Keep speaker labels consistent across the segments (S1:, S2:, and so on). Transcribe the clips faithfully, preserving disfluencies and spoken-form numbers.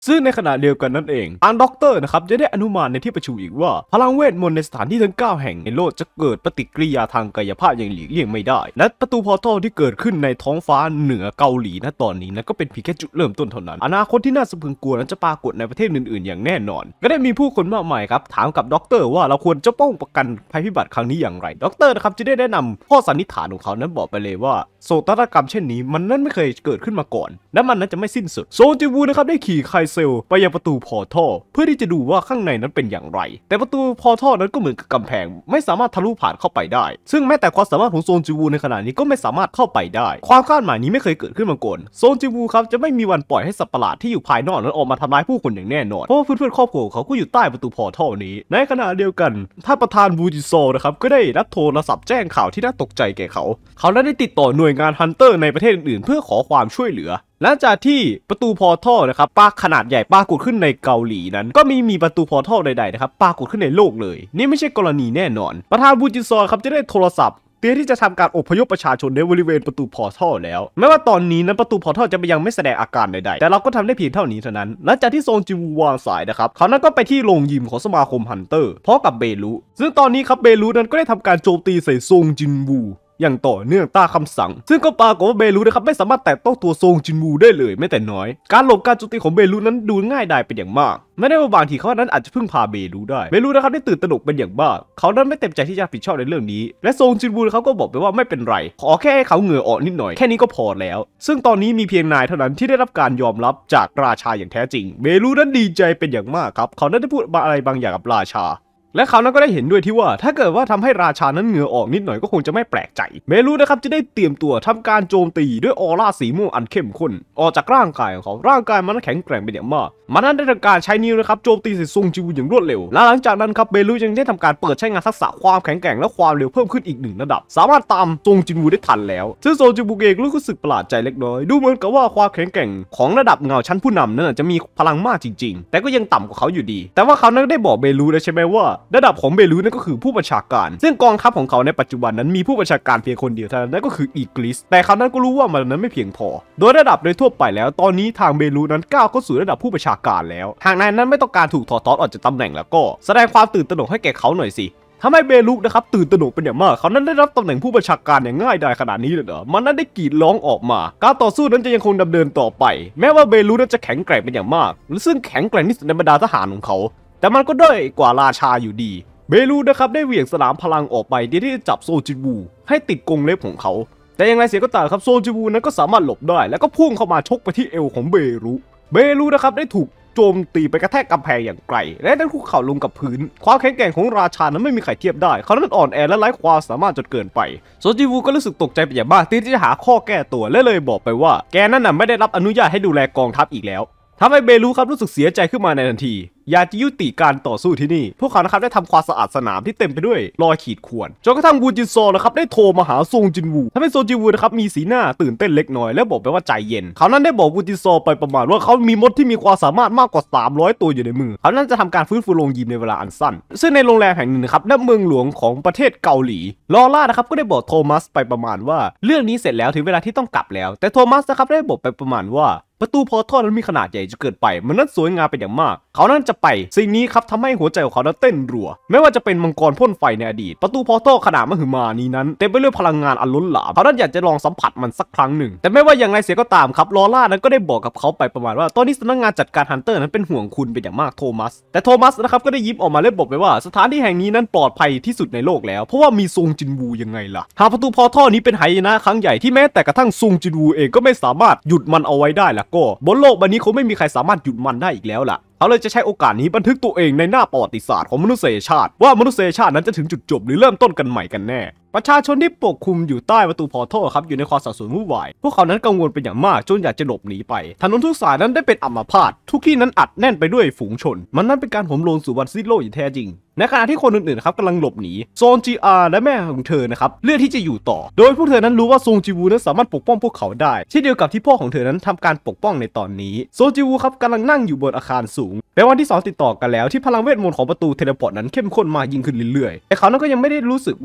S1: ซึ่งในขณะเดียวกันนั่นเองทางด็อกเตอร์นะครับจะได้อนุมานในที่ประชุมอีกว่าพลังเวทมนต์ในสถานที่ทั้งเก้าแห่งในโลกจะเกิดปฏิกิริยาทางกายภาพอย่างหลีกเลี่ยงไม่ได้และประตูพอร์ทัลที่เกิดขึ้นในท้องฟ้าเหนือเกาหลีณตอนนี้นั้นก็เป็นเพียงแค่จุดเริ่มต้นเท่านั้นอนาคตที่น่าสะพรึงกลัวนั้นจะปรากฏในประเทศอื่นๆอย่างแน่นอนก็ได้มีผู้คนมากมายครับถามกับด็อกเตอร์ว่าเราควรจะป้องกันภัยพิบัติครั้งนี้อย่างไรด็อกเตอร์นะครับจะได้แนะนำข้อสันนิษฐานของเขานั้นบอกไปเลยว่าโศกนาฏกรรมเช่นนี้มันนั้นไม่เคยเกิดขึ้นมาก่อนและมันนั้นจะไม่สิ้นสุดโซจิวูนะครับได้ขี่ไคเซลไปยังประตูพอร์ทัลเพื่อที่จะดูว่าข้างในนั้นเป็นอย่างไรแต่ประตูพอร์ทัลนั้นก็เหมือนกับกำแพงไม่สามารถทะลุผ่านเข้าไปได้ซึ่งแม้แต่ความสามารถของโซจิวูในขณะนี้ก็ไม่สามารถเข้าไปได้ความคาดหมายนี้ไม่เคยเกิดขึ้นมาก่อนโซจิวูครับจะไม่มีวันปล่อยให้สัตว์ประหลาดที่อยู่ภายนอกนั้นออกมาทำร้ายผู้คนอย่างแน่นอนเพราะว่าเพื่อนๆครอบครัวเขาก็อยู่ใต้ประตูพอร์ทัลนี้ในขณะเดียวกันท่านประธานบูจิโซนะครับก็ได้รับโทรศัพท์แจ้งข่าวที่น่าตกใจแก่เขาเขาได้ติดต่อหน่วยงานฮันเตอร์ในประเทศอื่นๆเพื่อขอความช่วยเหลือหลังจากที่ประตูพอร์ทัลนะครับปรากขนาดใหญ่ปรากฏขึ้นในเกาหลีนั้นก็มีมีประตูพอร์ทัลใดๆนะครับปรากฏขึ้นในโลกเลยนี่ไม่ใช่กรณีแน่นอนประธานบูจิโซครับจะได้โทรศัพท์เตรียมที่จะทำการอพยพประชาชนในบริเวณประตูพอร์ทัลแล้วแม้ว่าตอนนี้นั้นประตูพอร์ทัลจะยังไม่แสดงอาการใดๆแต่เราก็ทำได้เพียงเท่านี้เท่านั้นหลังจากที่โซจิวูวางสายนะครับเขานั้นก็ไปที่โรงยิมของสมาคมฮันเตอร์พร้อมกับเบรุซึ่งตอนนี้ครับเบรุนั้นก็ได้ทำการโจมตีใส่ซงจินวูอย่างต่อเนื่องตามคำสั่งซึ่งก็ปรากฏว่าเบรุนะครับไม่สามารถแตะต้องตัวซงจินวูได้เลยแม้แต่น้อยการหลบการโจมตีของเบรุนั้นดูง่ายดายเป็นอย่างมากไม่ได้ว่าบางทีเขานั้นอาจจะพึ่งพาเบรุได้เบรุนะครับได้ตื่นตระหนกเป็นอย่างมากเขานั้นไม่เต็มใจที่จะรับผิดชอบในเรื่องนี้และซงจินวูเขาก็บอกไปว่าไม่เป็นไรขอแค่ให้เขาเหงื่อออกนิดหน่อยแค่นี้ก็พอแล้วซึ่งตอนนี้มีเพียงนายเท่านั้นที่ได้รับการยอมรับจากราชาอย่างแท้จริงเบรุนั้นดีใจเป็นอย่างมากครับเขานั้นได้พูดอะไรบางอย่างกับราชาและเขานั้นก็ได้เห็นด้วยที่ว่าถ้าเกิดว่าทำให้ราชานั้นเหงื่อออกนิดหน่อยก็คงจะไม่แปลกใจเมรุนะครับจะได้เตรียมตัวทำการโจมตีด้วยออร่าสีม่วงอันเข้มข้นออกจากร่างกายของเขาร่างกายมันแข็งแกร่งเป็นอย่างมากมันนั้นได้ทำการใช้นิ้วนะครับโจมตีใส่ซงจิวูอย่างรวดเร็วและหลังจากนั้นครับเมรุยังได้ทำการเปิดใช้งานทักษะความแข็งแกร่งและความเร็วเพิ่มขึ้นอีกหนึ่งระดับสามารถตามซงจิวูได้ทันแล้วซึ่งซงจิวูเองรู้สึกประหลาดใจเล็กน้อยดูเหมือนกับว่าความแข็งแกร่งของระดับเงาชั้นผู้นำนั้นจะมีพลังมากจริงๆแต่ก็ยังต่ำกว่าเขาอยู่ดีแต่ว่าเขานั้นได้บอกเมรุแล้วใช่ไหมว่าระดับของเมรุนั่นก็คือผู้บัญชาการซึ่งกองทัพของเขาในปัจจุบันนั้นมีผู้บัญชาการเพียงคนเดียวเท่านั้นนั่นก็คืออีกลิสแต่เขานั้นก็รู้ว่ามันนั้นไม่เพียงพอโดยระดับโดยทั่วไปแล้วตอนนี้ทางเบรุนั้นก้าวเข้าสู่ระดับผู้บัญชาการแล้วหากนายนั้นไม่ต้องการถูกถอดถอนออกจากตำแหน่งแล้วก็แสดงความตื่นตระหนกให้แก่เขาหน่อยสิทำให้เบรุนะครับตื่นตระหนกเป็นอย่างมากเขานั้นได้รับตำแหน่งผู้บัญชาการอย่างง่ายดายขนาดนี้เลยเหรอมันนั้นได้กรีดร้องออกมาการต่อสู้นั้นจะยังคงดำเนินต่อไปแม้ว่าเบรุนั้นจะแข็งแกร่งเป็นอย่างมากซึ่งแข็งแกร่งที่สุดในบรรดาทหารของเขาแต่มันก็ด้อยกว่าราชาอยู่ดีเบรุนะครับได้เหวี่ยงสนามพลังออกไปที่จะจับโซจิวูให้ติดกรงเล็บของเขาแต่อย่างไรเสียก็ตามครับโซจิวูนั้นก็สามารถหลบได้แล้วก็พุ่งเข้ามาชกไปที่เอวของเบรุเบรุนะครับได้ถูกโจมตีไปกระแทกกำแพงอย่างไกลและได้คุกเข่าลงกับพื้นความแข็งแกร่งของราชานั้นไม่มีใครเทียบได้เขานั้นอ่อนแอและไร้ความสามารถจนเกินไปโซจิวูก็รู้สึกตกใจเป็นอย่างมากที่จะหาข้อแก้ตัวและเลยบอกไปว่าแกนั้นน่ะไม่ได้รับอนุญาตให้ดูแลกองทัพอีกแล้วทำให้เบรุครับรู้สึกเสียใจขึ้นมาในทันทีอยากจะยุติการต่อสู้ที่นี่พวกเขานะครับได้ทำความสะอาดสนามที่เต็มไปด้วยรอยขีดข่วนจนกระทั่งบูจินโซนะครับได้โทรมาหาซงจินวูทำให้ซงจินวูนะครับมีสีหน้าตื่นเต้นเล็กน้อยและบอกไปว่าใจเย็นเขานั้นได้บอกบูจินโซไปประมาณว่าเขามีมดที่มีความสามารถมากกว่าสามร้อยตัวอยู่ในมือเขานั้นจะทำการฟื้นฟูโรงยิมในเวลาอันสั้นซึ่งในโรงแรมแห่งหนึ่งนะครับณเมืองหลวงของประเทศเกาหลีลอร่านะครับก็ได้บอกโทมัสไปประมาณว่าเรื่องนี้เสร็จแล้วถึงเวลาที่ต้องกลับแล้วแต่โทมัสนะครับได้บอกไปประมาณว่าประตูพอร์ทัลนั้นมีขนาดใหญ่จนเกินไปมันนั้นสวยงามเป็นอย่างมากเขานั้นจะไปสิ่งนี้ครับทำให้หัวใจของเขานั้นเต้นรัวไม่ว่าจะเป็นมังกรพ่นไฟในอดีตประตูพอร์ทัลขนาดมหึมานี้นั้นเต็มไปด้วยพลังงานอันล้นหลามเขานั้นอยากจะลองสัมผัสมันสักครั้งหนึ่งแต่ไม่ว่าอย่างไรเสียก็ตามครับลอร่านั้นก็ได้บอกกับเขาไปประมาณว่าตอนนี้สำนักงานจัดการฮันเตอร์นั้นเป็นห่วงคุณเป็นอย่างมากโทมัสแต่โทมัสนะครับก็ได้ยิ้มออกมาและบอกไปว่าสถานที่แห่งนี้นั้นปลอดภัยที่สุดในโลกแล้วเพราะว่ามีซงจินวูยังไงล่ะหากประตูพอร์ทัลนี้เป็นหายนะครั้งใหญ่ที่แม้แต่กระทั่งซงจินวูเองก็ไม่สามารถหยุดมันเอาไว้ได้แล้วก็บนโลกใบนี้คงไม่มีใครสามารถหยุดมันได้อีกแล้วล่ะเขาเลยจะใช้โอกาสนี้บันทึกตัวเองในหน้าประวัติศาสตร์ของมนุษยชาติว่ามนุษยชาตินั้นจะถึงจุดจบหรือเริ่มต้นกันใหม่กันแน่ประชาชนที่ปกคลุมอยู่ใต้ประตูพอร์ทัลครับอยู่ในความสับสนวุ่นวายพวกเขานั้นกังวลเป็นอย่างมากจนอยากจะหลบหนีไปถนนทุกสายนั้นได้เป็นอัมพาตทุกที่นั้นอัดแน่นไปด้วยฝูงชนมันนั่นเป็นการโหมโลงสู่วันสิ้นโลกอย่างแท้จริงในขณะที่คนอื่นๆครับกำลังหลบหนีโซนจีอาร์และแม่ของเธอนะครับเลือกที่จะอยู่ต่อโดยพวกเธอนั้นรู้ว่าซงจิวูนั้นสามารถปกป้องพวกเขาได้เช่นเดียวกับที่พ่อของเธอนั้นทำการปกป้องในตอนนี้โซจิวูครับกำลังนั่งอยู่บนอาคารสูงเป็นวันที่สองติดต่อกันแล้วที่พลังเวทมนต์ของประตูเทเลพอร์ตนั้นเข้มข้นมากยิ่งขึ้นเรื่อยๆแต่เขานั้นก็ยังไม่ได้รู้สึกว่า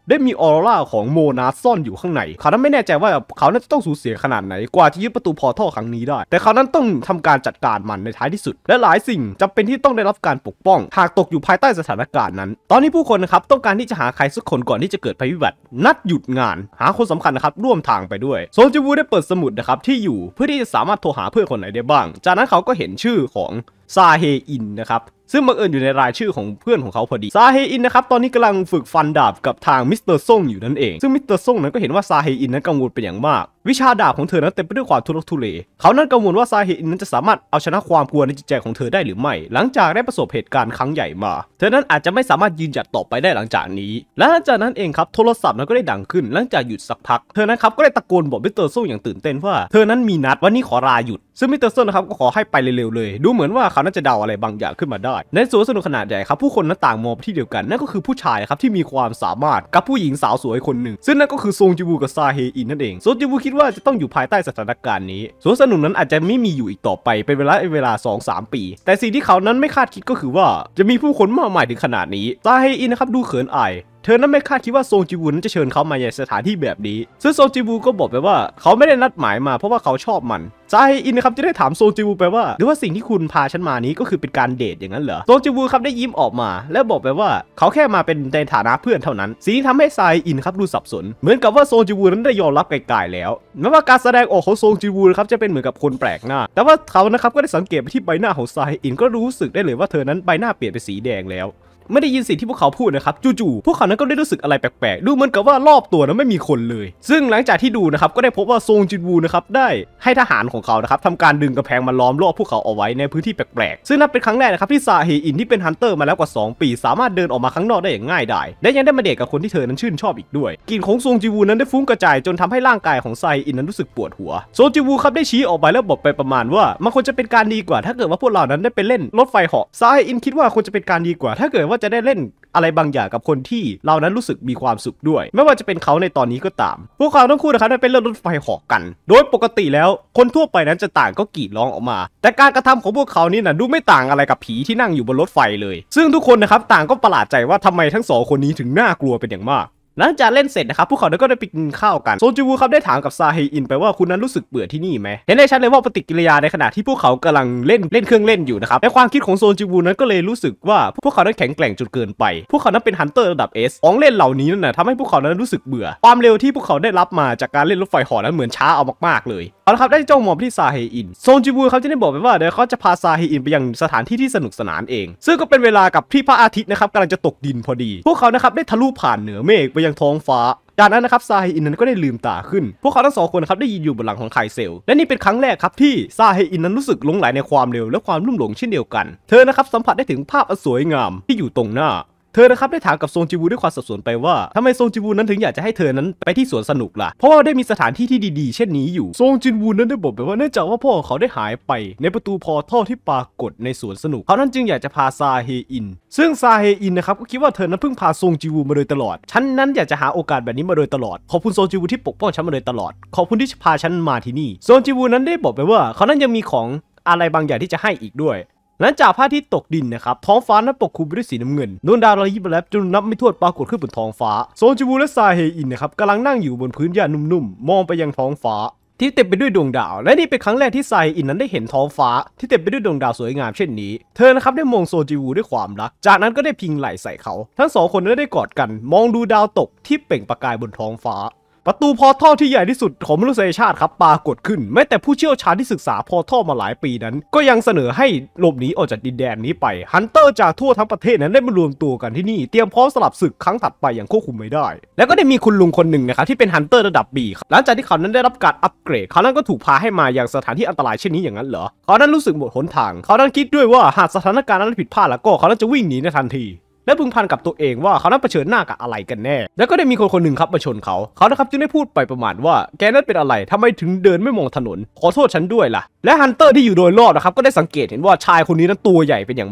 S1: ได้มีออร่าของโมนาซ่อนอยู่ข้างในเขานั้นไม่แน่ใจว่าเขาน่าจะต้องสูญเสียขนาดไหนกว่าที่ยึดประตูพอร์ทัลครั้งนี้ได้แต่เขานั้นต้องทำการจัดการมันในท้ายที่สุดและหลายสิ่งจำเป็นที่ต้องได้รับการปกป้องหากตกอยู่ภายใต้สถานการณ์นั้นตอนนี้ผู้คนนะครับต้องการที่จะหาใครสักคนก่อนที่จะเกิดภัยพิบัตินัดหยุดงานหาคนสำคัญนะครับร่วมทางไปด้วยโซจิวูได้เปิดสมุดนะครับที่อยู่เพื่อที่จะสามารถโทรหาเพื่อนคนไหนได้บ้างจากนั้นเขาก็เห็นชื่อของซาเฮอินนะครับซึ่งบังเอิญอยู่ในรายชื่อของเพื่อนของเขาพอดีซาเฮอินนะครับตอนนี้กำลังฝึกฟันดาบกับทางมิสเตอร์ซ่งอยู่นั่นเองซึ่งมิสเตอร์ซ่งนั้นก็เห็นว่าซาเฮอินนั้นกังวลเป็นอย่างมากวิชาดาบของเธอนั้นเต็มไปด้วยความทุรกทุเลเขานั้นกังวลว่าซาเฮอินนั้นจะสามารถเอาชนะความกลัวในจิตใจของเธอได้หรือไม่หลังจากได้ประสบเหตุการณ์ครั้งใหญ่มาเธอนั้นอาจจะไม่สามารถยืนหยัดต่อไปได้หลังจากนี้และหลังจากนั้นเองครับโทรศัพท์นั้นก็ได้ดังขึ้นหลังจากหยุดสักพักเธอนั้นครับก็ได้ตะโกนบอกมิสเตอร์ซ่งอย่างตื่นเต้นว่าเธอนั้นมีนัดวันนี้ขอลาหยุดซึ่งมิสเตอร์ซ่งนะครับก็ขอให้ไปเร็วๆเลยดูเหมือนว่าเขาน่าจะเดาอะไรบางอย่างขึ้นมาได้ในสวนสนุกขนาดใหญ่ครับผู้คนนั้นต่างมองไปที่เดียวกันนั่นก็คือผู้ชายครับที่มีความสามารถกับผู้หญิงสาวสวยคนหนึ่งซึ่งนั่นก็คือซงจิวูกับซาเฮอินนั่นเองซงจิวูคิดว่าจะต้องอยู่ภายใต้สถานการณ์นี้สวนสนุกนั้นอาจจะไม่มีอยู่อีกต่อไปเป็นเวลาเวลา สองถึงสาม ปีแต่สิ่งที่เขานั้นไม่คาดคิดก็คือว่าจะมีผู้คนมากมายถึงขนาดนี้ซาเฮอินนะครับดูเขินอายเธอนั้นไม่คาดคิดว่าซงจิวูนั้นจะเชิญเขามาในสถานที่แบบนี้ซึ่งซงจิวูก็บอกไปว่าเขาไม่ได้นัดหมายมาเพราะว่าเขาชอบมันซาเฮอินนะครับจะได้ถามซงจิวูไปว่าหรือว่าสิ่งที่คุณพาฉันมานี้ก็คือเป็นการเดทอย่างนั้นเหรอซงจิวูครับได้ยิ้มออกมาและบอกไปว่าเขาแค่มาเป็นในฐานะเพื่อนเท่านั้นสิ่งที่ทำให้ซาเฮอินครับดูสับสนเหมือนกับว่าซงจิวูนั้นได้ยอมรับไกลๆแล้วแม้ว่าการแสดงออกของซงจิวูนะครับจะเป็นเหมือนกับคนแปลกหน้าแต่ว่าเขานะครับก็ได้สังเกตไปที่ใบหน้าของซาเฮอินก็รู้สึกได้เลยว่าเธอนั้นใบหน้าเปลี่ยนเป็นสีแดงแล้วไม่ได้ยินสิ่งที่พวกเขาพูดนะครับจู่ๆพวกเขานั้นก็ได้รู้สึกอะไรแปลกๆดูเหมือนกับว่ารอบตัวนั้นไม่มีคนเลยซึ่งหลังจากที่ดูนะครับก็ได้พบว่าซงจิวูนะครับได้ให้ทหารของเขานะครับทำการดึงกำแพงมาล้อมรอบพวกเขาเอาไว้ในพื้นที่แปลกๆซึ่งนับเป็นครั้งแรกนะครับที่ซาเฮอินที่เป็นฮันเตอร์มาแล้วกว่าสองปีสามารถเดินออกมาข้างนอกได้อย่างง่ายดายและยังได้มาเดทกับคนที่เธอนั้นชื่นชอบอีกด้วยกลิ่นของซงจิวูนั้นได้ฟุ้งกระจายจนทำให้ร่างกายของซาเฮอินนั้นรู้สึกปวดหัวซงจิวูครับได้ชี้ออกไปแล้วบอกไปประมาณว่ามันควรจะเป็นการดีกว่าถ้าเกิดว่าพวกเรานั้นได้ไปเล่นรถไฟเหาะซาเฮอินคิดว่าควรจะเป็นการดีกว่าถ้าเกิดว่าจะได้เล่นอะไรบางอย่างกับคนที่เรานั้นรู้สึกมีความสุขด้วยไม่ว่าจะเป็นเขาในตอนนี้ก็ตามพวกเขาทั้งคู่นะครับได้ไปเล่นรถไฟเหาะกันโดยปกติแล้วคนทั่วไปนั้นจะต่างก็กรีดร้องออกมาแต่การกระทำของพวกเขานี่นะดูไม่ต่างอะไรกับผีที่นั่งอยู่บนรถไฟเลยซึ่งทุกคนนะครับต่างก็ประหลาดใจว่าทำไมทั้งสองคนนี้ถึงน่ากลัวเป็นอย่างมากหลังจากเล่นเสร็จนะครับพวกเขาก็ได้ไปกินข้าวกันซงจิวูครับได้ถามกับซาเฮอินไปว่าคุณนั้นรู้สึกเบื่อที่นี่ไหมเห็นได้ชัดเลยว่าปฏิกิริยาในขณะที่พวกเขากำลังเล่นเล่นเครื่องเล่นอยู่นะครับในความคิดของซงจิวูนั้นก็เลยรู้สึกว่าพวกเขานั้นแข็งแกร่งจนเกินไปพวกเขานั้นเป็นฮันเตอร์ระดับ เอส ของเล่นเหล่านี้นั่นนะทำให้พวกเขานั้นรู้สึกเบื่อความเร็วที่พวกเขาได้รับมาจากการเล่นรถไฟเหาะนั้นเหมือนช้าเอามากๆเลยเอาละครับได้จ้องมองที่ซาเฮอินซงจิวูเขาจะได้บอกไปว่าเดี๋ยวเขาจะพาซาเฮอินไปยังสถานที่ที่สนุกสนานเองซึ่งก็เป็นเวลากับที่พระอาทิตย์นะครับกำลังจะตกดินพอดีพวกเขานะครับได้ทะลุผ่านเหนือเมฆไปยังท้องฟ้าจากนั้นนะครับซาเฮอินนั้นก็ได้ลืมตาขึ้นพวกเขาทั้งสองคนนะครับได้ยืนอยู่บนหลังของไคเซลและนี่เป็นครั้งแรกครับที่ซาเฮอินนั้นรู้สึกหลงไหลในความเร็วและความลุ่มหลงเช่นเดียวกันเธอนะครับสัมผัสได้ถึงภาพอันสวยงามที่อยู่ตรงหน้าเธอนะครับได้ถามกับซงจิวูด้วยความสับสนไปว่าทำไมซงจิวูนั้นถึงอยากจะให้เธอนั้นไปที่สวนสนุกล่ะเพราะว่าได้มีสถานที่ที่ดีๆเช่นนี้อยู่ซงจิวูนั้นได้บอกไปว่าเนื่องจากว่าพ่อเขาได้หายไปในประตูพอร์ทัลที่ปรากฏในสวนสนุกเขานั้นจึงอยากจะพาซาเฮอินซึ่งซาเฮอินนะครับก็คิดว่าเธอนั้นเพิ่งพาซงจิวูมาโดยตลอดฉันนั้นอยากจะหาโอกาสแบบนี้มาโดยตลอดขอบคุณซงจิวูที่ปกป้องฉันมาโดยตลอดขอบคุณที่พาฉันมาที่นี่ซงจิวูนั้นได้บอกไปว่าเขานั้นยังมีของอะไรบางอย่างที่จะให้อีกด้วยหลังจากพระอาทิตย์ตกดินนะครับท้องฟ้านั้นปกคลุมไปด้วยสีน้ำเงินดวงดาวระยิบระยับจนนับไม่ถ้วนปรากฏขึ้นบนท้องฟ้าโซจิวูและซาเฮอินนะครับกำลังนั่งอยู่บนพื้นหญ้านุ่มๆมองไปยังท้องฟ้าที่เต็มไปด้วยดวงดาวและนี่เป็นครั้งแรกที่ซาเฮอินนั้นได้เห็นท้องฟ้าที่เต็มไปด้วยดวงดาวสวยงามเช่นนี้เธอนะครับได้มองโซจิวูด้วยความรักจากนั้นก็ได้พิงไหล่ใส่เขาทั้งสองคนนั้นได้กอดกันมองดูดาวตกที่เปล่งประกายบนท้องฟ้าประตูพอร์ทัลที่ใหญ่ที่สุดของมนุษยชาติครับปรากฏขึ้นแม้แต่ผู้เชี่ยวชาญที่ศึกษาพอร์ทัลมาหลายปีนั้นก็ยังเสนอให้หลบหนีออกจากดินแดนนี้ไปฮันเตอร์จากทั่วทั้งประเทศนั้นได้มารวมตัวกันที่นี่เตรียมพร้อมสลับศึกครั้งถัดไปอย่างควบคุมไม่ได้แล้วก็ได้มีคุณลุงคนหนึ่งนะครับที่เป็นฮันเตอร์ระดับ บี หลังจากที่เขานั้นได้รับการอัปเกรดเขานั้นก็ถูกพาให้มายังสถานที่อันตรายเช่นนี้อย่างนั้นเหรอเขานั้นรู้สึกหมดหนทางเขานั้นคิดด้วยว่าหากสถานการณ์นั้นผิดพลาดแล้วก็เขานั้นจะวิ่งหนีในทันทีและพึงพันกับตัวเองว่าเขานั้นเผชิญหน้ากับอะไรกันแน่แล้วก็ได้มีคนคนหนึ่งครับมาชนเขาเขานะครับจึงได้พูดไปประมาณว่าแกนั้นเป็นอะไรทำไมถึงเดินไม่มองถนนขอโทษฉันด้วยล่ะและฮันเตอร์ที่อยู่โดยรอบนะครับก็ได้สังเกตเห็นว่าชายคนนี้นั้นตัวใหญ่เป็นอย่างมาก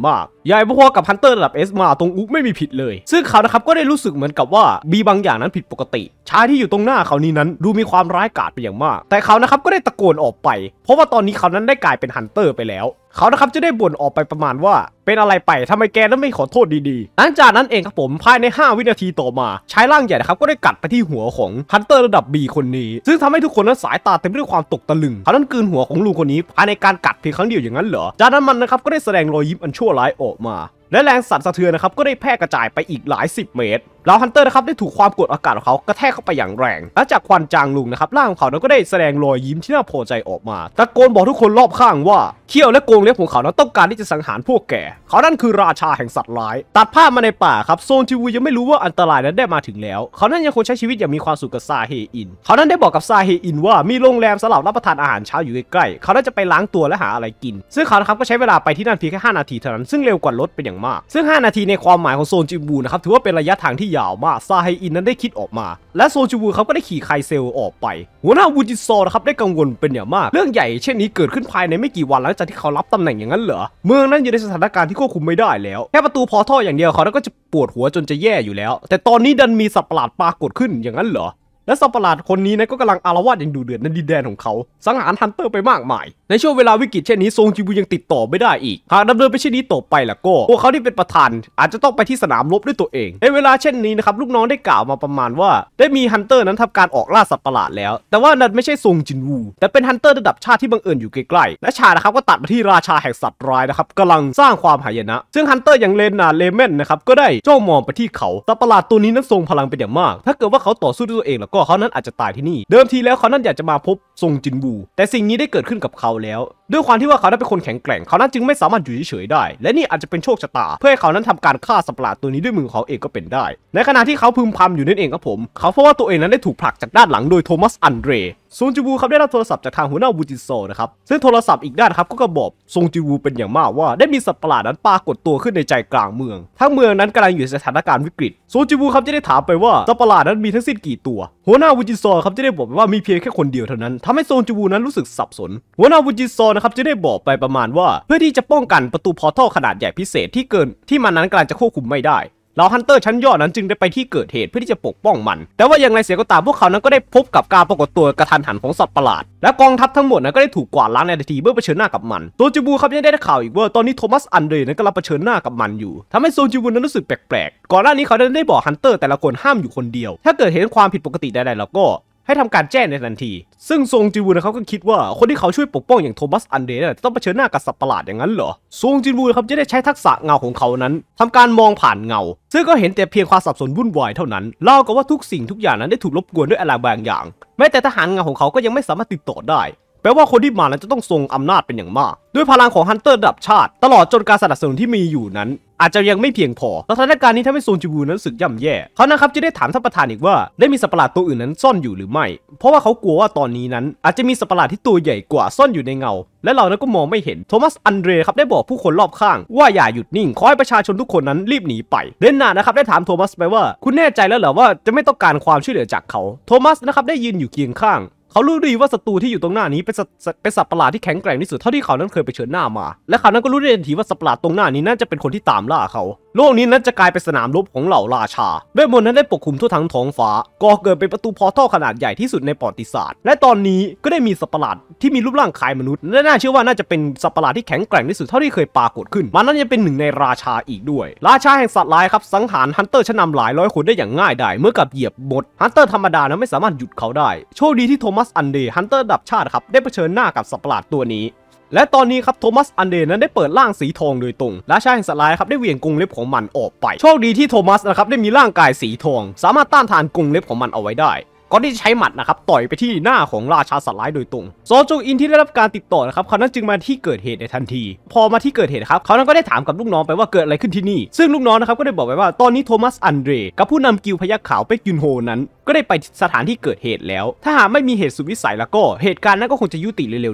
S1: ใหญ่พอๆกับฮันเตอร์ระดับ S มาตรงอุกไม่มีผิดเลยซึ่งเขานะครับก็ได้รู้สึกเหมือนกับว่ามีบางอย่างนั้นผิดปกติชายที่อยู่ตรงหน้าเขานี้นั้นดูมีความร้ายกาจเป็นอย่างมากแต่เขานะครับก็ได้ตะโกนออกไปเพราะว่าตอนนี้เขานั้นได้กลายเป็นฮันเตอร์ไปแล้วเขานะครับจะได้บ่นออกไปประมาณว่าเป็นอะไรไปทำไมแกนั้นไม่ขอโทษดีๆหลังจากนั้นเองครับผมภายในห้าวินาทีต่อมาชายร่างใหญ่นะครับก็ได้กัดไปที่หัวของฮันเตอร์ระดับ B คนนี้ซึ่งทำให้ทุกคนนั้นสายตาเต็มไปด้วยความตกตะลึงเขานั้นกลืนหัวของลุงคนนี้ภายในการกัดเพียงครั้งเดียวอย่างนั้นเหรอจากนั้นมันนะครับก็ได้แสดงรอยยิ้มอันชั่วร้ายออกมาและแรงสั่นสะเทือนนะครับก็ได้แพร่กระจายไปอีกหลายสิบเมตรแล้วฮันเตอร์นะครับได้ถูกความกดอากาศของเขากระแทกเข้าไปอย่างแรงและจากควันจางลุงนะครับร่างของเขานั้นก็ได้แสดงรอยยิ้มที่น่าพอใจออกมาตะโกนบอกทุกคนรอบข้างว่าเขี้ยวและโกงเล็บของเขานั้นต้องการที่จะสังหารพวกแกเขานั่นคือราชาแห่งสัตว์ร้ายตัดภาพมาในป่าครับโซนจิวูยังไม่รู้ว่าอันตรายนั้นได้มาถึงแล้วเขานั้นยังคงใช้ชีวิตอย่างมีความสุขกับซาเฮอินเขานั้นได้บอกกับซาเฮอินว่ามีโรงแรมสำหรับรับประทานอาหารเช้าอยู่ใกล้ๆเขาน่าจะไปล้างตัวและหาอะไรกินซึ่งเขานะครับก็ใช้เวลาไปที่นั่นเพียงแค่ห้านาทีเท่านั้นซึ่งเร็วกว่ารถเป็นอย่างมากซึ่งห้านาทีในความหมายของโซนจิวูนะครับถือว่าเป็นระยะทางที่ยาวมากซาเฮอินนั้นได้คิดออกมาและโซนจิวูเขาก็ได้ขี่ไคเซลออกไปหัวหน้าวูจิโซนะครับได้กังวลเป็นอย่างมากเรื่องใหญ่เช่นนี้เกิดขึ้นภายในไม่กี่วันหลังจากที่เขารับตำแหน่งอย่างนั้นเหรอเมืองนั้นอยู่ในสถานการณ์ที่ควบคุมไม่ได้แล้วแค่ประตูพอท่ออย่างเดียวเขาก็จะปวดหัวจนจะแย่อยู่แล้วแต่ตอนนี้ดันมีสัตว์ประหลาดปรากฏขึ้นอย่างนั้นเหรอและสัตว์ประหลาดคนนี้นะก็กำลังอารวาสอย่างดุเดือดในดินแดนของเขาสังหารฮันเตอร์ไปมากมายในช่วงเวลาวิกฤตเช่นนี้ซงจิวูยังติดต่อไม่ได้อีกหากดำเนินไปเช่นนี้ต่อไปล่ะก็พวกเขาที่เป็นประธานอาจจะต้องไปที่สนามรบด้วยตัวเองในเวลาเช่นนี้นะครับลูกน้องได้กล่าวมาประมาณว่าได้มีฮันเตอร์นั้นทำการออกล่าสัตว์ประหลาดแล้วแต่ว่านั่นไม่ใช่ซงจินวูแต่เป็นฮันเตอร์ระดับชาติที่บังเอิญอยู่ใกล้ๆและชานะครับก็ตัดมาที่ราชาแห่งสัตว์ร้ายนะครับกำลังสร้างความหายนะซึ่งฮันเตอร์อย่างเลนนาเลเมนนะครับก็ได้จ้องมองไปที่เขาสัตว์ประหลาดตัวนี้นั้นทรงพลังเป็นอย่างมากถ้าเกิดว่าเขาต่อสู้ด้วยตัวเองแล้วก็เขานั้นอาจจะตายที่นี่เดิมทีแล้วเขานั้นอยากจะมาพบซงจินวูแต่สิ่งนี้ได้เกิดขึ้นกับเขาแล้วด้วยความที่ว่าเขานั้นเป็นคนแข็งแกร่งเขานั้นจึงไม่สามารถอยู่เฉยๆได้และนี่อาจจะเป็นโชคชะตาเพื่อให้เขานั้นทำการฆ่าสัตว์ประหลาดตัวนี้ด้วยมือเขาเองก็เป็นได้ในขณะที่เขาพึมพำอยู่นั่นเองครับผมเขาเพราะว่าตัวเองนั้นได้ถูกผลักจากด้านหลังโดยโทมัสอันเดรซงจิวูครับได้รับโทรศัพท์จากทางหัวหน้าวูจิโซนะครับซึ่งโทรศัพท์อีกด้านครับก็กระบอกซงจิวูเป็นอย่างมากว่าได้มีสัตว์ประหลาดนั้นปรากฏตัวขึ้นในใจกลางเมืองทั้งเมืองนั้นกำลังอยู่ในสถานการณ์วิกฤตซงจิวูครับจะได้ถามไปว่าสัตว์ประหลาดนั้นมีทั้งสิ้นกี่ตัวหัวหน้าวูจิโซครับจะได้บอกไปว่ามีเพียงแค่คนเดียวเท่านั้นทำให้ซงจิวูนั้นรู้สึกสับสนหัวหน้าวูจิโซนะครับจะได้บอกไปประมาณว่าเพื่อที่จะป้องกันประตูพอร์ทัลขนาดใหญ่พิเศษที่เกินที่มันนั้นกำลังจะควบคุมไม่ได้เหล่าฮันเตอร์ชั้นยอดนั้นจึงได้ไปที่เกิดเหตุเพื่อที่จะปกป้องมันแต่ว่าอย่างไรเสียก็ตามพวกเขานั้นก็ได้พบกับการปรากฏตัวกระทันหันของสัตว์ประหลาดและกองทัพทั้งหมดนั้นก็ได้ถูกกวาดล้างในทันทีเมื่อเผชิญหน้ากับมันโซจิวูครับยังได้ข่าวอีกว่าตอนนี้โทมัสอันเดรนั้นกำลังเผชิญหน้ากับมันอยู่ทำให้โซจิวูนั้นรู้สึกแปลกๆก่อนหน้านี้เขาได้บอกฮันเตอร์แต่ละคนห้ามอยู่คนเดียวถ้าเกิดเห็นความผิดปกติใดๆแล้วก็ให้ทำการแจ้งในทันทีซึ่งซงจิวูนะครับก็คิดว่าคนที่เขาช่วยปกป้องอย่างโทมัสอันเดรจะต้องเผชิญหน้ากับสัตว์ประหลาดอย่างนั้นเหรอซงจิวูครับจะได้ใช้ทักษะเงาของเขานั้นทำการมองผ่านเงาซึ่งก็เห็นแต่เพียงความสับสนวุ่นวายเท่านั้นเล่ากับว่าทุกสิ่งทุกอย่างนั้นได้ถูกรบกวนด้วยอะไรบางอย่างแม้แต่ทหารเงาของเขาก็ยังไม่สามารถติดต่อได้แปลว่าคนที่มานั้นจะต้องทรงอำนาจเป็นอย่างมากด้วยพลังของฮันเตอร์ระดับชาติตลอดจนการสนับสนุนที่มีอยู่นั้นอาจจะยังไม่เพียงพอสถานการณ์นี้ทำให้ซงจิวูนั้นรู้สึกย่ำแย่เขานะครับจะได้ถามท่านประธานอีกว่าได้มีสัตว์ประหลาดตัวอื่นนั้นซ่อนอยู่หรือไม่เพราะว่าเขากลัวว่าตอนนี้นั้นอาจจะมีสัตว์ประหลาดที่ตัวใหญ่กว่าซ่อนอยู่ในเงาและเรานั้นก็มองไม่เห็นโทมัสอันเดรครับได้บอกผู้คนรอบข้างว่าอย่าหยุดนิ่งขอให้ประชาชนทุกคนนั้นรีบหนีไปเลนนานะครับได้ถามโทมัสไปว่าคุณแน่ใจแล้วเหรอว่าจะไม่ต้องการความช่วยเหลือจากเขาโทมัสนะครับได้ยืนอยู่เคียงข้างเขารู้ดีว่าศัตรูที่อยู่ตรงหน้านี้เป็นเป็นสัตว์ประหลาดที่แข็งแกร่งที่สุดเท่าที่เขานั้นเคยไปเชิญหน้ามาและเขานั้นก็รู้ได้ทันทีว่าสัตว์ประหลาดตรงหน้านี้น่าจะเป็นคนที่ตามล่าเขาโลกนี้นั้นจะกลายเป็นสนามรบของเหล่าราชาเวทมนต์นั้นได้ปกคลุมทั่วทั้งท้องฟ้าก่อเกิดเป็นประตูพอร์ทัลขนาดใหญ่ที่สุดในประวัติศาสตร์และตอนนี้ก็ได้มีสัตว์ประหลาดที่มีรูปร่างคล้ายมนุษย์และน่าเชื่อว่าน่าจะเป็นสัตว์ประหลาดที่แข็งแกร่งที่สุดเท่าที่เคยปรากฏขึ้นมันนั้นยังเป็นหนึ่งในราชาอีกด้วยราชาแห่งสัตว์ร้ายครับสังหารฮันเตอร์ชั้นนำหลายร้อยคนได้อย่างง่ายดายเมื่อกับเหยียบหมดฮันเตอร์ธรรมดานั้นไม่สามารถหยุดเขาได้โชคดีที่โทมัสอันเดรฮันเตอร์ระดับชาติครับได้เผชิญหน้ากับสัตว์ประหลาดตัวนี้และตอนนี้ครับโทมัสอันเดรนั้นได้เปิดร่างสีทองโดยตรงราชาแห่งสัตว์ร้ายครับได้เหวี่ยงกรงเล็บของมันออกไปโชคดีที่โทมัสนะครับได้มีร่างกายสีทองสามารถต้านทานกรงเล็บของมันเอาไว้ได้ก่อนที่จะใช้หมัดนะครับต่อยไปที่หน้าของราชาสัตว์ร้ายโดยตรงโซจงอินที่ได้รับการติดต่อนะครับเขานั้นจึงมาที่เกิดเหตุในทันทีพอมาที่เกิดเหตุครับเขานั้นก็ได้ถามกับลูกน้องไปว่าเกิดอะไรขึ้นที่นี่ซึ่งลูกน้องนะครับก็ได้บอกไปว่าตอนนี้โทมัสอันเดรกับผู้นำกิลด์พยัคฆ์ขาวเป็กยุนโฮนั้นก็ได้ไปสถานที่เกิดเหตุแล้วถ้าหากไม่มีเหตุสุดวิสัยแล้วก็เหตุการณ์นั้นก็คงจะยุติเร็วๆนี้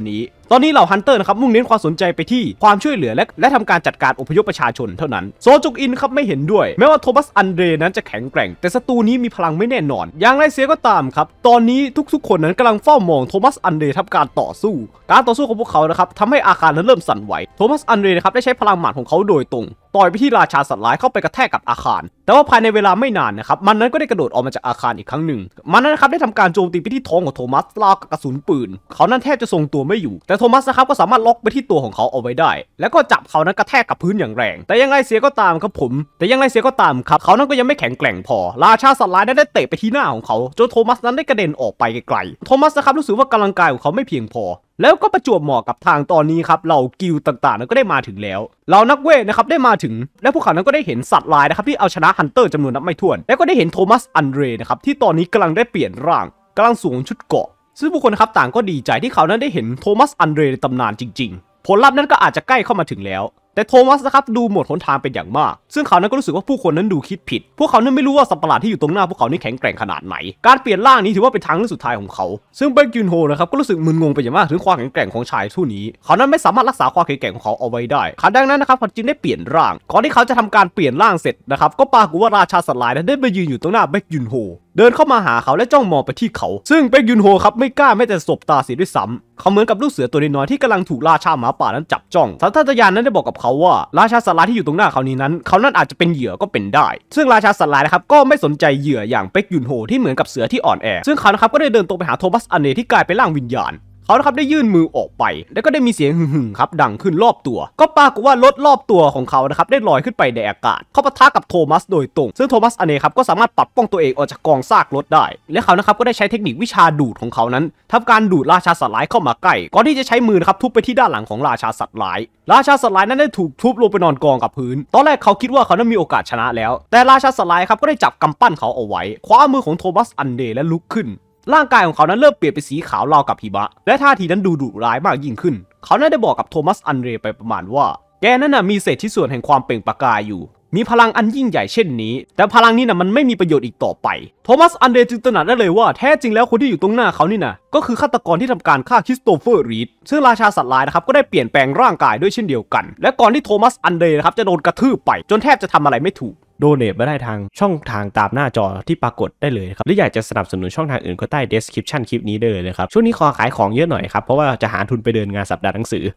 S1: ตอนนี้เหล่าฮันเตอร์นะครับมุ่งเน้นความสนใจไปที่ความช่วยเหลือและและทำการจัดการอพยพประชาชนเท่านั้นโซจุกอินครับไม่เห็นด้วยแม้ว่าโทมัสอันเดรนั้นจะแข็งแกร่งแต่ศัตรูนี้มีพลังไม่แน่นอนอย่างไรเสียก็ตามครับตอนนี้ทุกๆคนนั้นกำลังเฝ้ามองโทมัสอันเดรทำการต่อสู้การต่อสู้ของพวกเขานะครับทำให้อาคารนั้นเริ่มสั่นไหวโทมัสอันเดรนะครับได้ใช้พลังหมัดของเขาโดยตรงต่อยไปที่ราชาสัตว์ร้ายเข้าไปกระแทกกับอาคารแต่ว่าภายในเวลาไม่นานนะครับมันนั้นก็ได้กระโดดออกมาจากอาคารอีกครั้งหนึ่งมันนั้นนะครับได้ทำการโจมตีไปที่ท้องของโทมัสราวกับกระสุนปืนเขานั้นแทบจะทรงตัวไม่อยู่แต่โทมัสนะครับก็สามารถล็อกไปที่ตัวของเขาเอาไว้ได้แล้วก็จับเขานั้นกระแทกกับพื้นอย่างแรงแต่ยังไงเสียก็ตามครับผมแต่ยังไงเสียก็ตามครับเขานั้นก็ยังไม่แข็งแกร่งพอราชาสัตว์ร้ายได้เตะไปที่หน้าของเขาจนโทมัสนั้นได้กระเด็นออกไปไกลๆโทมัสนะครับรู้สึกว่ากำลังกายของเขาไม่เพียงพอแล้วก็ประจวบเหมาะกับทางตอนนี้ครับเหล่ากิลด์ต่างๆนั้นก็ได้มาถึงแล้วเหล่านักเวทนะครับได้มาถึงและพวกเขานั้นก็ได้เห็นสัตว์ลายนะครับที่เอาชนะฮันเตอร์จำนวนนับไม่ถ้วนแล้วก็ได้เห็นโทมัสอันเดรนะครับที่ตอนนี้กำลังได้เปลี่ยนร่างกำลังสวมชุดเกราะซึ่งผู้คนนะครับต่างก็ดีใจที่เขานั้นได้เห็นโทมัสอันเดรในตำนานจริงๆผลลัพธ์นั้นก็อาจจะใกล้เข้ามาถึงแล้วแต่โทมัสนะครับดูหมดหนทางเป็นอย่างมากซึ่งเขานั้นก็รู้สึกว่าผู้คนนั้นดูคิดผิดพวกเขานั้นไม่รู้ว่าสัตว์ประหลาดที่อยู่ตรงหน้าพวกเขานี่แข็งแกร่งขนาดไหนการเปลี่ยนร่างนี้ถือว่าเป็นทางเลือกสุดท้ายของเขาซึ่งเบคยุนโฮนะครับก็รู้สึกมึนงงไปอย่างมากถึงความแข็งแกร่งของชายผู้นี้เขานั้นไม่สามารถรักษาความแข็งแกร่งของเขาเอาไว้ได้ขาดังนั้นนะครับเขาจึงได้เปลี่ยนร่างก่อนที่เขาจะทำการเปลี่ยนร่างเสร็จนะครับก็ปรากฏว่าราชาสัตว์ร้ายนั้นได้มายืนอยู่ตรงหน้าเบคยุนโฮเดินเข้ามาหาเขาและจ้องมองไปที่เขาซึ่งเบคยุนโฮครับไม่กล้าแม้แต่สบตาเสียด้วยซ้ำเขาเหมือนกับลูกเสือตัวน้อยๆที่กำลังถูกราชาหมาป่านั้นจับจ้องสัญชาตญาณนั้นได้บอกกับเขาว่าราชาสัตว์ร้ายที่อยู่ตรงหน้าเขานี้นั้นเขานั้นอาจจะเป็นเหยื่อก็เป็นได้ซึ่งราชาสัตว์ร้ายนะครับก็ไม่สนใจเหยื่ออย่างเบคยุนโฮที่เหมือนกับเสือที่อ่อนแอซึ่งเขานะครับก็ได้เดินตรงไปหาโทมัสอันเดรที่กลายเป็นร่างวิญญาณเขานะครับได้ยื่นมือออกไปแล้วก็ได้มีเสียงหึ่งๆครับดังขึ้นรอบตัวก็ปรากฏว่ารถรอบตัวของเขานะครับได้ลอยขึ้นไปในอากาศเข้าปะทะกับโทมัสโดยตรงซึ่งโทมัสอันเดรครับก็สามารถปัดป้องตัวเองออกจากกองซากรถได้และเขานะครับก็ได้ใช้เทคนิควิชาดูดของเขานั้นทำการดูดราชาสัตว์ร้ายเข้ามาใกล้ก่อนที่จะใช้มือนะครับทุบไปที่ด้านหลังของราชาสัตว์ร้ายราชาสัตว์ร้ายนั้นได้ถูกทุบลงไปนอนกองกับพื้นตอนแรกเขาคิดว่าเขานั้นมีโอกาสชนะแล้วแต่ราชาสัตว์ร้ายครับก็ได้จับกำปั้นเขาเอาไว้คว้ามือของโทมัสอันเดรและลุกขึ้นร่างกายของเขานั้นเริ่มเปลี่ยนเป็นสีขาวราวกับหิมะและท่าทีนั้นดูดุร้ายมากยิ่งขึ้นเขาได้บอกกับโทมัสอันเดรไปประมาณว่าแกนั้นน่ะมีเศษชิ้นส่วนแห่งความเปล่งประกายอยู่มีพลังอันยิ่งใหญ่เช่นนี้แต่พลังนี้น่ะมันไม่มีประโยชน์อีกต่อไปโทมัสอันเดรจึงตระหนักได้เลยว่าแท้จริงแล้วคนที่อยู่ตรงหน้าเขานี่นะก็คือฆาตกรที่ทำการฆ่าคริสโตเฟอร์รีดซึ่งราชาสัตว์ร้ายนะครับก็ได้เปลี่ยนแปลงร่างกายด้วยเช่นเดียวกันและก่อนที่โทมัสอันเดรนะครับจะโดนกระทืบไปจนแทบจะทำอะไรไม่ถูกโดเนทมาได้ทางช่องทางตามหน้าจอที่ปรากฏได้เลยครับหรืออยากจะสนับสนุนช่องทางอื่นก็ใต้ description คลิปนี้ได้เลยนะครับช่วงนี้ขอขายของเยอะหน่อยครับเพราะว่าจะหาทุนไปเดินงานสัปดาห์หนังสือ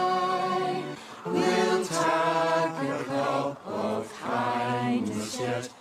S1: We'll take a cup of kindness yet